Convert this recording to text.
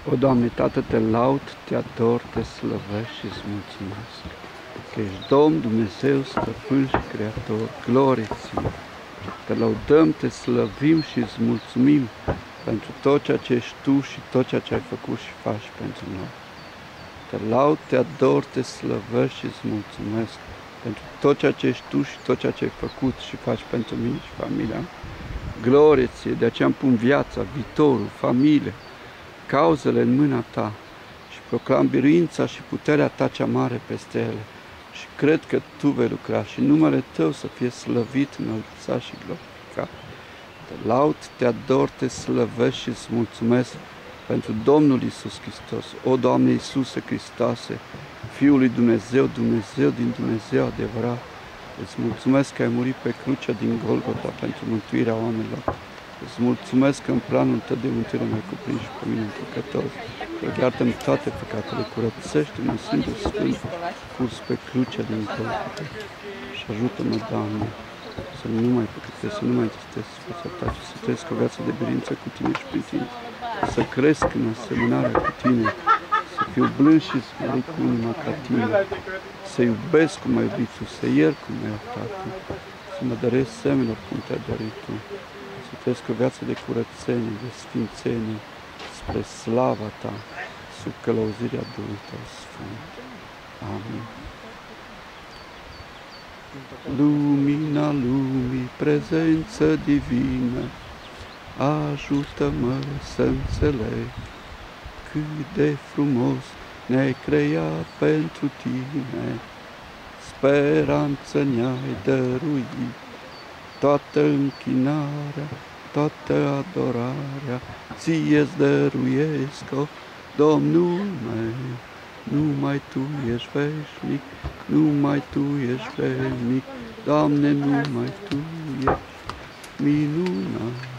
O, Doamne, Tată, te laud, te ador, te slăvesc și îți mulțumesc că ești Domn, Dumnezeu, Stăpân și Creator. Glorie ție! Te laudăm, te slăvim și îți mulțumim pentru tot ceea ce ești Tu și tot ceea ce ai făcut și faci pentru noi. Te laud, te ador, te slăvesc și îți mulțumesc pentru tot ceea ce ești Tu și tot ceea ce ai făcut și faci pentru mine și familia mea. Glorie ție! De aceea îmi pun viața, viitorul, familie, cauzele în mâna Ta și proclam biruința și puterea Ta cea mare peste ele. Și cred că Tu vei lucra și numele Tău să fie slăvit, înălțat și glorificat. Te laud, te ador, te slăvesc și îți mulțumesc pentru Domnul Iisus Hristos. O, Doamne Iisuse Hristoase, Fiul lui Dumnezeu, Dumnezeu din Dumnezeu adevărat, îți mulțumesc că ai murit pe crucea din Golgota pentru mântuirea oamenilor. Îți mulțumesc că în planul Tău de mântuire m-ai cuprins și pe mine în păcător. Iartă-mi toate păcatele, curățește-mă în sângul sfânt curs pe crucea din Golgota. Și ajută-mă, Doamne, să nu mai păcătesc, să nu mai întristesc fața Ta, ci să trăiesc o viață de biruință cu Tine și prin Tine. Să cresc în asemănarea cu Tine, să fiu blând și smerit cu inima ca Tine, să iubesc cum ai iubit Tu, să iert cum ai iertat Tu, să mă dăresc semenilor cum Te-ai dărit Tu, să trăiesc o viață de curățenie, de sfințenie, spre slava Ta, sub călăuzirea Duhului Tău Sfânt. Amin. Lumina lumii, prezență divină, ajută-mă să înțeleg cât de frumos ne-ai creat pentru Tine. Speranță ne-ai dăruit, toată închinarea, toată adorarea Ție-ți dăruiesc, o, Domnul meu. Numai Tu ești veșnic, numai Tu ești veșnic, Doamne, numai Tu ești minunat.